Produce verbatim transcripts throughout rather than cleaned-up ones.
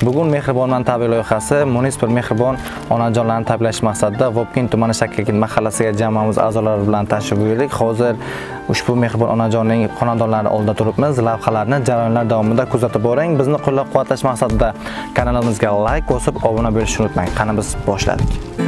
Bugun Mehribonman tabiiy loyihasi munisipal mehribon onajonlarni tabriklash maqsadida Vobkent tumani Shakarkent mahallasiga jamoamiz a'zolari bilan tashrif buyurdik. Hozir ushbu mehribon onajonning xonadonlari oldida turibmiz. Lavhalarni jarayonlar davomida kuzatib boring. Bizni qo'llab-quvvatlash maqsadida kanalimizga like bosib, obuna bo'lishni unutmang. Qani biz boshladik.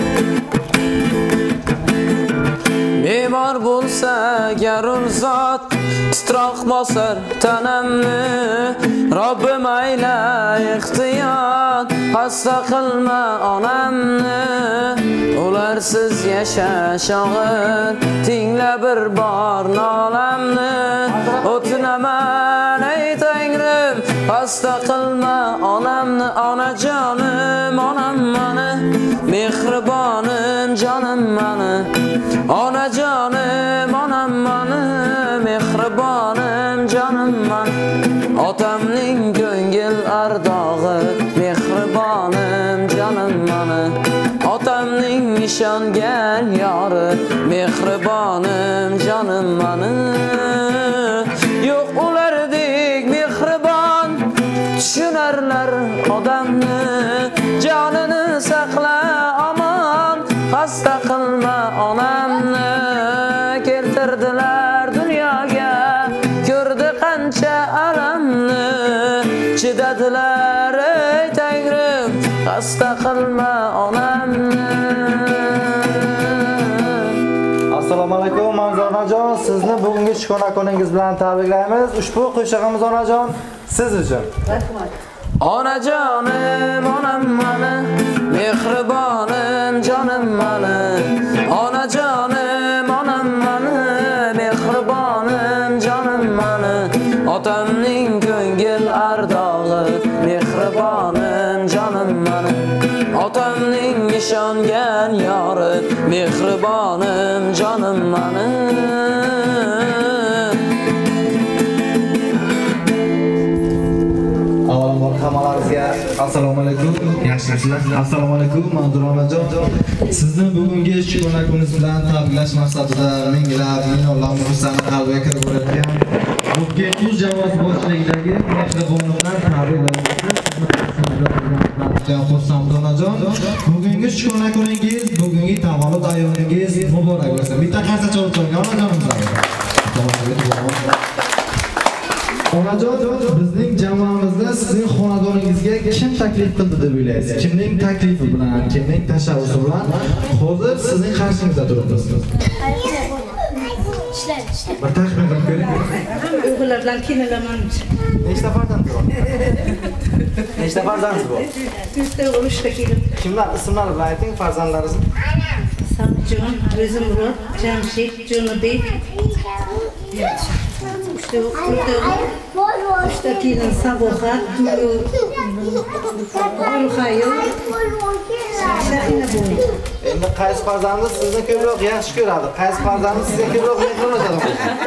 Bemor bo'lsa garur zot titroq bosar tanamni, Robbim ayla ehtiyot xasta qilma onamni. Ularsiz yashash og'ir, tingla bir bor nolamni. O'tinaman ey Tangrim, xasta qilma onamni. Onajonim onam mani, mehribonim jonim mani. Onajonim onam mani, mehribonim jonim mani. Otamning ko'ngil ardog'i, mehribonim jonim mani. Otamning ishongan yori, mehribonim jonim mani. Yo'q ulardek mehribon, tushunarlar odamni. Jonini saqla omon, xasta qilma onamni. Keltirdilar dunyoga, ko'rdi qancha alamni. Chidadilar ey Tangrim, xasta qilma onamni. Assalomu alaykum Manzur onajon, sizni bugungi Shukona kuningiz bilan tabriklaymiz. Ushbu qo'shig'imiz onajon siz uchun. Rahmat. Onajonim onam mani, mehribonim jonim mani. Onajonim onam mani, mehribonim jonim mani. Otamning ko'ngil ardog'i, mehribonim jonim mani. Otamning ishongan yori, mehribonim jonim mani. Hamalaringizga assalomu alaykum. Yaxshimisizlar? Assalomu alaykum Manzur onajon. Sizni bugungi Shukona kuningiz bilan tabriklash maqsadida minglab, millionlab muxlislarni qalbiga kirib borayotgan Vobkent jamoasi boshchiligidagi mehribonlar tabriklaymiz. Xursand onajon. Bugungi Shukona kuningiz, bugungi tavallud ayyomingiz muborak bo'lsin. Bitta qarsa chalib qo'ying onajonimizga. Onajon, bizning jamoamizda sizning xonadoningizga kim taklif qildi deb o'ylaysiz? Kimning taklifi bilan, kimning tashabbusi bilan hozir sizning qarshingizda turibmiz? İşler, işler. Bir taxmin qilib ko'ring. O'g'illar bilan kiyinaman. Nechta farzandingiz bor? Nechta farzandingiz bor? Uchta o'g'il, uchta kelin. Kimlar ismlari bilan ayting farzandlaringiz? Sabirjon, O'zimurod, Jamshid, Jonibek. Uchta o'g'il, uchta kelin, Sabohat, Gulxayo. Endi qaysi farzandingiz sizni ko'proq yaxshi ko'radi? Qaysi farzandingiz sizga ko'proq mehr ko'rsatadi?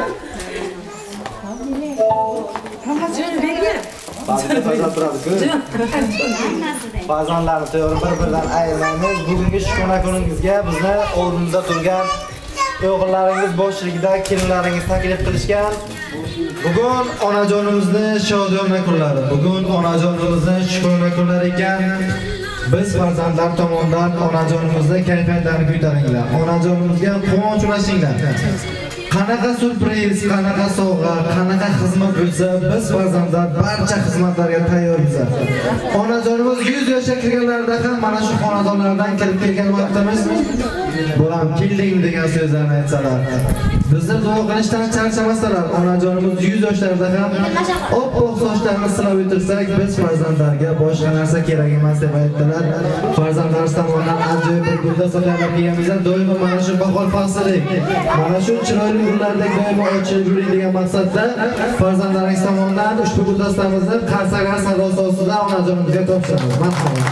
Ba'zida farzand turadi-ku. Farzandlarni to'g'ri bir-biridan ayirmaymiz. Bugungi Shukona kuningizga bizni oldimizda turgan o'g'illaringiz boshchiligida kelinlaringiz taklif qilishgan. Bugun onajonimizni shodiyona kunlari. Bugun onajonimizni Shukona kunlari ekan. Biz farzandlar tomonidan onajonimizni kayfiyatlarini ko'taringlar. Onajonimizga quvonch ulashinglar. Qanaqa surpriz, qanaqa sovg'a, qanaqa xizmat bo'lsa, biz farzandlar barcha xizmatlarga tayyormiz. Onajonimiz yuz yoshga kirganlarida ham mana shu xonadonlardan kirib kelgan vaqtimiz bo'lam keldim degan so'zlarni aytsalar. Bizni duo qilishdan charchamasalar, onajonimiz yuz yoshlarida ham oppoq sochlarini silab o'tirsak, biz farzandlarga boshqa narsa kerak emas deb aytdilar. Farzandlarimiz tomonidan ajoyib bir guldasta tayyorlab kelganmizda doimo mana shu bahor faslidik, mana shu chiroyli kunlardek doimo ochilib yuring degan maqsadda farzandlaringiz tomonidan ushbu guldastamizni qarsagar sadosi ostida onajonimizga topshiramiz. Marhamat.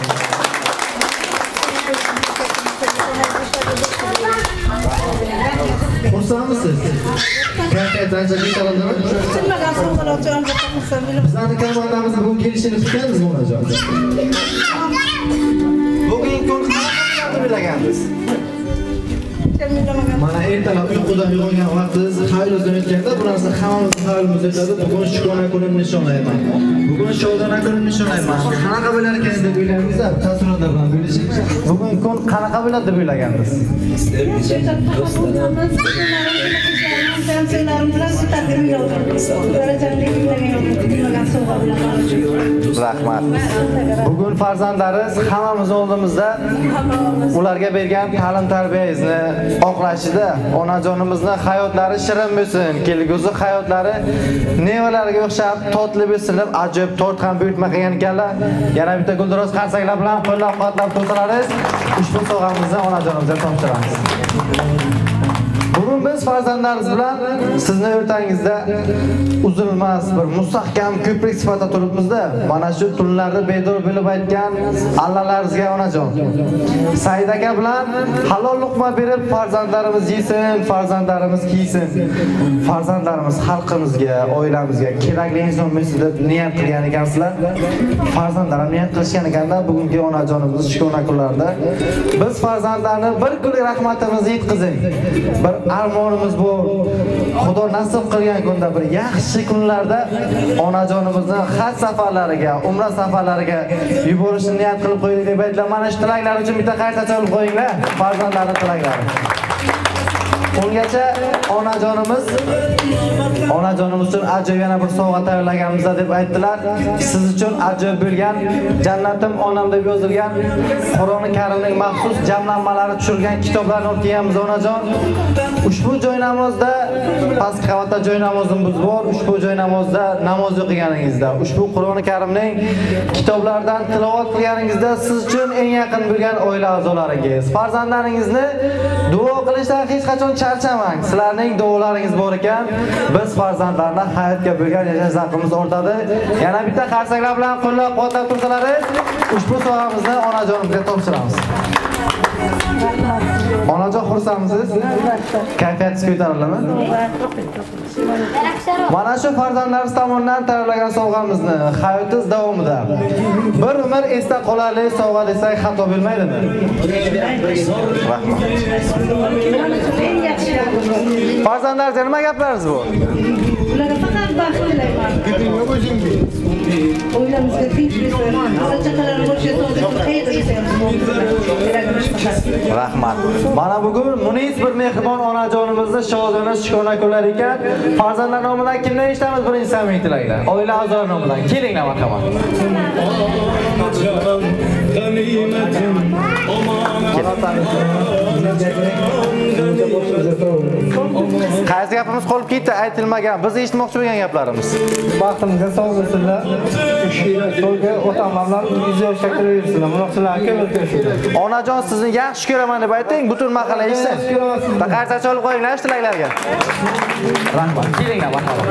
Xursandmisiz? Kayfiyatdan chiqaradimi? Bilmagan sovg'alarni qilsam, bizning komandamiz bugun kelishini kutganmizmi onajon? Bugungi kun qanaqa o'tadi bilagansiz? Mana ertalab uyqudan uyg'ongan vaqtingiz xayrozdan o'tganda bu narsa hammamizni xayolimizda o'tadi. Bugun Shukrona kunini nishonlayman. Bugun Shodona kunini nishonlayman. Qanaqa bo'lar ekan deb o'ylaymizda, taassurotlar bilan bo'lishing. Bugun kun qanaqa bo'ladi deb o'ylagansiz? Rahmat. Bugun farzandlaringiz hammamiz oldimizda ularga bergan ta'lim tarbiyangizni oqlashida onajonimizni hayotlari shirin bo'lsin, kelgusi hayotlari nevalarga o'xshab totli bo'lsin deb ajoyib tort ham buyurtma qilgan ekanlar. Yana bitta gulduros qarsaklar bilan qo'llab-quvvatlab tursangiz, ushbu sovg'amizni onajonimizga topshiramiz. Bugun biz farzandlaringiz bilan sizni o'rtangizda uzilmas bir mustahkam ko'prik sifatida turibmizda. Mana shu tunlarni bedor bo'lib aytgan Allalaringizga onajon. Said aka bilan halol luqma berib farzandlarimiz yesin, farzandlarimiz kiysin. Farzandlarimiz xalqimizga, oilamizga kerakli inson bo'lsin deb niyat qilgan ekansizlar. Farzandlarim niyat qilishgan ekanda bugungi onajonimiz Shukrona kunlarida biz farzandlarni bir kunlik rahmatimizni yetkazing. Bir armonimiz bu. Xudo nasib qilgan kunda bir yaxshi kunlarda onajonimizni haj safarlariga, umra safarlariga yuborishni niyat qilib qo'ydik deb aytdilar. Mana shu tilaklar uchun bitta qayta chalib qo'yinglar. Farzandlarning tilaklari. Ungacha onajonimiz onajonimiz uchun ajoyib yana bir sovg'a tayyorlaganmiz deb aytdilar. Siz uchun ajoyib bo'lgan Jannatim onam deb yozilgan Qur'oni Karimning maxsus jamlanmalari tushirilgan kitoblarni o'qiyamiz onajon. Ushbu joy namozda pastki qavatda joy namozimiz bor. Ushbu joy namozda namoz o'qiganingizda, ushbu Qur'oni Karimning kitoblaridan tilovat qilganingizda siz uchun eng yaqin bo'lgan oila a'zolaringiz, farzandlaringizni duo qilishdan hech qachon charchamang. Sizlarning duolaringiz bor ekan, biz farzandlarni hayotga bo'lgan yashash zavqimiz ortadi. Yana bitta qarsaklar bilan qo'llab-quvvatlab tursalaringiz, ushbu sovg'amizni onajonimizga topshiramiz. Onajon xursandmisiz? Kayfiyatingiz ko'tarilami? Mana shu farzandlaringiz tomonidan tayyorlagan sovg'amizni hayotingiz davomida bir umr esda qolarli sovg'a desak xato bo'lmaydimi? Rahmat. Farzandlaringizga nima gaplaringiz bu? Ularga faqat baxt tilayman. Oilamizga tinchlik bersin. Bola-chaqalar bo'lsa, xayr bersin. Rahmat. Mana bugun munis bir mehribon onajonimizni Shodona Shukrona kunlar ekan. Farzandlar nomidan kimdan eshitamiz birinchi samimiy tilaklar? Oila a'zolari nomidan. Kelinglar marhamat. Qaysi gapimiz qolib ketdi, aytilmagan. Biz eshitmoqchi bo'lgan gaplarimiz. Baxtimizga sog' bo'lsinlar. To'yga otamlar yuz yoshga kiraversinlar. Munosabatlar ko'p o'tkazishdi. Onajon sizni yaxshi ko'raman deb ayting, butun mahalla eshitsin. Taqarsa cholib qo'yinglar shu tilaklarga. Rahmat. Kelinglar marhamat.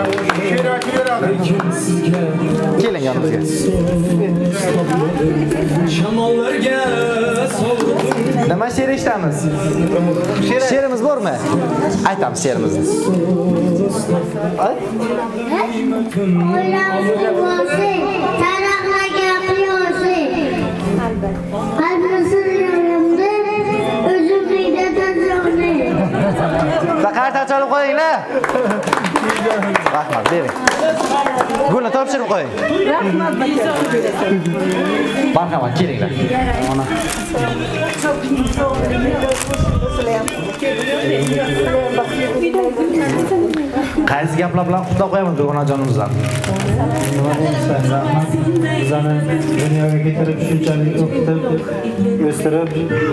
Keling yonimizga. Shamollarga sovg'adim. Nima she'r eshitamiz? She'rimiz bormi? Aytamiz she'rimizni. Taqarsa cholib qo'yinglar. Rahmat, bering. Gulni topshirib qo'ying. Rahmat baka. Marhamat, kelinglar. Ona. Qaysi gaplar bilan qutlab qo'yamiz bu onajonimizdan? Nima deysan? Rahmat. Bizani dunyoga keltirib shunchalik o'qitib, o'stirib,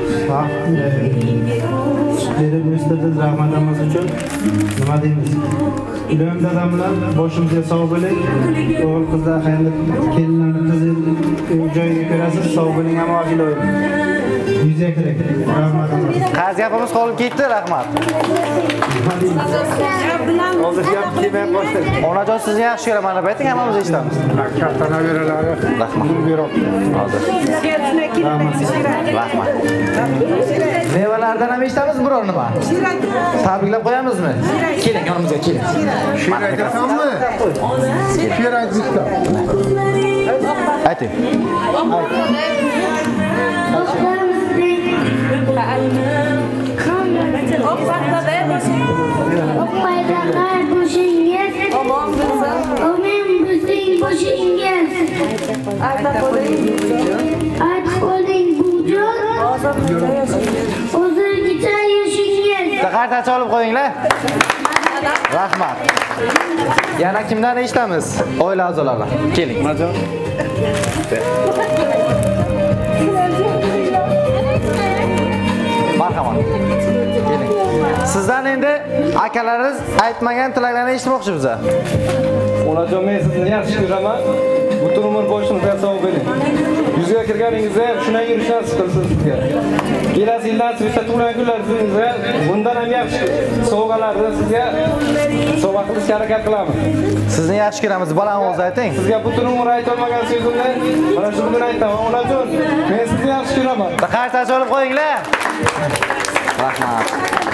berib o'stirdi rahmatimiz uchun nima deymiz? Iloyim dadam bilan boshimizga sog' bo'ling. O'g'il qizlar hayli kelinlarni qizi joyiga ko'rasiz, sog' bo'ling ham iloyim. Yuzga kerak. Rahmatimiz. Qaysi gapimiz qolib ketdi? Rahmat. Hozir gap kelmay boshladi. Onajon sizni yaxshi ko'raman deb ayting, hammamiz eshitamiz. Kattana beralari. Rahmat. Hozir. Rahmat. Mevalardan ham eshitamiz biror nima? Tabriklab qo'yamizmi? Keling, yonimizga keling. She'r aytasanmi? She'r aytishda. Ayting. Paydaqlar boşingiz. Omon bo'lsin. Omen bizning boşingiz. Aytib qo'ying. Aytib qo'ying bujon. Hozirgacha yashingiz. Qarta chalib qo'yinglar. Rahmat. Yana kimdan eshitamiz? Oila a'zolari. Keling. Marhamat. Keling. Sizdan endi akalaringiz aytmagan tilaklarni eshitmoqchi biza. Onajon, men sizni yaxshi ko'raman. Butun umr boshingizga sog' bo'ling. Yuzga kirganingizda ham shunday yurishdan siqilsiz sizga. Kelasi yildan sizga tug'ilgan kunlaringizda bundan ham yaxshi sovg'alarni sizga sovg'a qilishga harakat qilamiz. Sizni yaxshi ko'ramiz. Baland ovozda ayting. Sizga butun umr ayta olmagan so'zimni mana shu bugun aytaman. Onajon, men sizni yaxshi ko'raman. Qarta chalib qo'yinglar. Rahmat.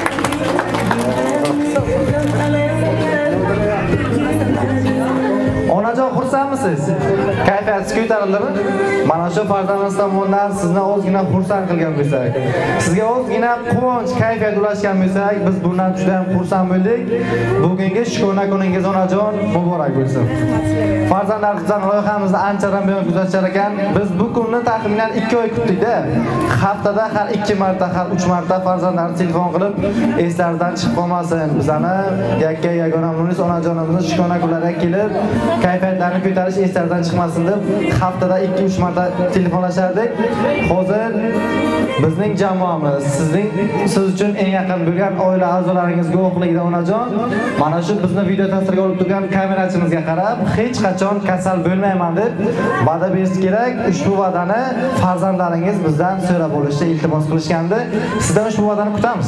Onajon, xursandmisiz? Kayfiyatingiz ko'tarildimi? Mana shu farzandingiz tomonidan sizni o'zgina xursand qilgan bo'lsak, sizga o'zgina quvonch, kayfiyat ulashgan bo'lsak, biz bundan juda ham xursand bo'ldik. Bugungi shukrona kuningiz onajon muborak bo'lsin. Farzandlarimizdan loyihamizni anchadan buyon kuzatishar ekan, biz bu kunni taxminan ikki oy kutdik-da. Haftada har ikki marta, har uch marta farzandlarni telefon qilib, eslaridan chiqib qolmasin. Bizani yakka yagona munis onajonimizni shukrona kunlariga kelib, kayfiyatlarni ko'tarish eslaridan chiqmasin deb haftada ikki uch marta telefonlashardik. Hozir bizning jamoamiz, sizning siz uchun eng yaqin bo'lgan oila a'zolaringiz guvohligida onajon, mana shu bizni video tasvirga olib turgan kamerachimizga qarab, hech qachon kasal bo'lmayman deb va'da berish kerak. Ushbu va'dani farzandlaringiz bizdan so'rab olishni iltimos qilishgandi. Sizdan ushbu va'dani kutamiz.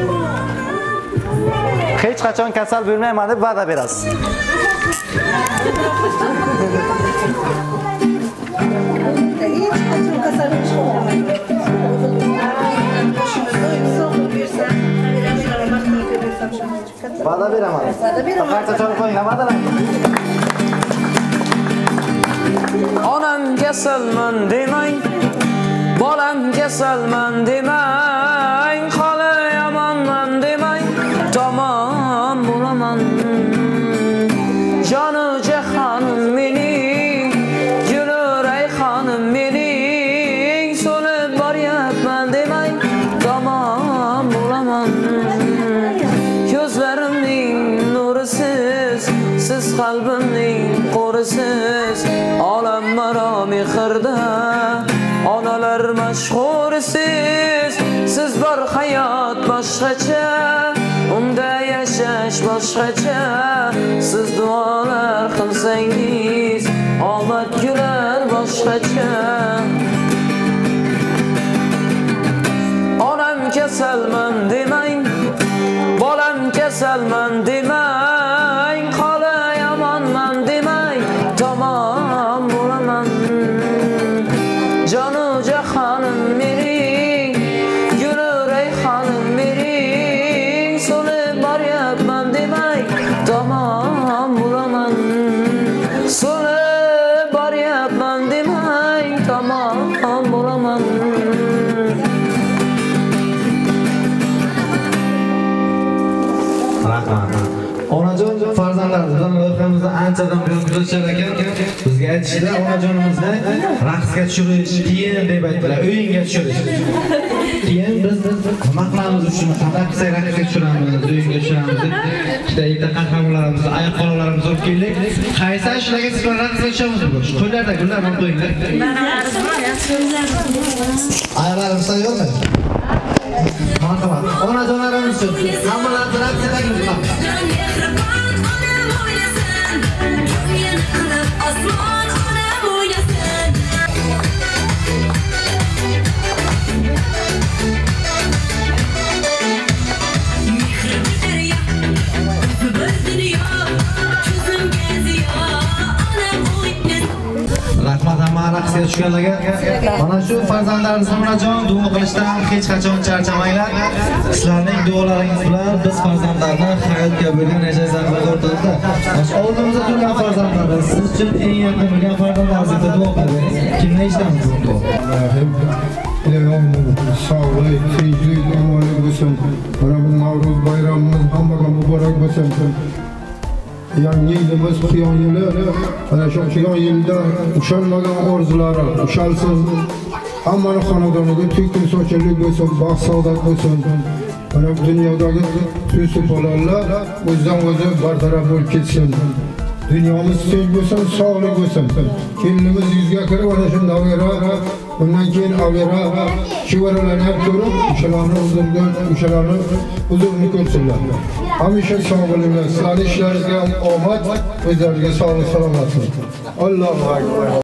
Hech qachon kasal bo'lmayman deb va'da berasiz. Va'da beraman. Qarta chalib qo'yinglar, va'dalar. Onam kasalman demang, bolam kasalman demang, hali yomonman demang, tamom bo'laman. Jonu jahonim mening, Gulray xonim mening, so'lib boryapman demang, tamom bo'laman. Ko'zlarimning nurisiz, siz qalbimning qo'risiz, olam maro mehrda, onalar mashhurisiz, siz bor hayot boshqacha, unda yashash boshqacha, siz duolar qilsangiz, omad kular boshqacha. Onam kasalman demang, bolam kasalman demang, hali yomonman demang, tamom bo'laman. Jonu jahonim mening, Gulray xonim mening, so'lib boryapman demang, tamom bo'laman. So'lib boryapman demang, tamom bo'laman. Onajon farzandlarimizdan loyihamizni anchadan buyon kuzatishar ekan, bizga aytishdi, onajonimizni raqsga tushirish, keyin deb aytdilar, o'yinga tushirish. Keyin biz nima qilamiz uchun, qanday qilsak raqsga tushiramiz, o'yinga tushiramiz deb ikkita ikkita qahramonlarimizni, oyoq qo'llarimizni olib keldik. Qaysi shularga siz bilan raqsga tushamiz bugun? Shu qo'llarda gullar bilan qo'yinglar. Oyoqlarimiz tayyormi? Marhamat. Onajonlarimiz uchun hammalarni raqsga taklif qilamiz. Rahmat hamma raqsga tushganlarga. Mana shu farzandlaringizni onajon duo qilishdan hech qachon charchamanglar. Sizlarning duolaringiz bilan biz farzandlarni hayotga bo'lgan yashashlarimiz o'rtasida. Oldimizda turgan farzandlarimiz siz uchun eng yaqin bo'lgan farzandlaringizga duo qiling. Kimni eshitamiz bu duo? tilayman. Sağlık, tinchlik, amonlik bo'lsin. Mana bu Navruz bayramimiz hammaga muborak bo'lsin. Yangi yilimiz qiyon yili. Ana shu qiyon yilda ushalmagan orzulari ushalsin. Hammaning xonadoniga to'kin sochilib bo'lsin, baxt saodat bo'lsin. Mana bu dunyodagi so'z bolalar o'zidan o'zi bartaraf bo'lib ketsin. Dünyamız tinch bo'lsin, sog'lik bo'lsin. Kelinimiz yuzga kirib ana shu navira, undan keyin avira, chivaralarni ham ko'rib, o'shalarni uzunga, o'shalarni uzunni ko'rsinlar. Hamisha sog' bo'linglar. Sizlarning ishlaringizga omad, o'zlariga sog'lik, salomatlik. Allohu akbar.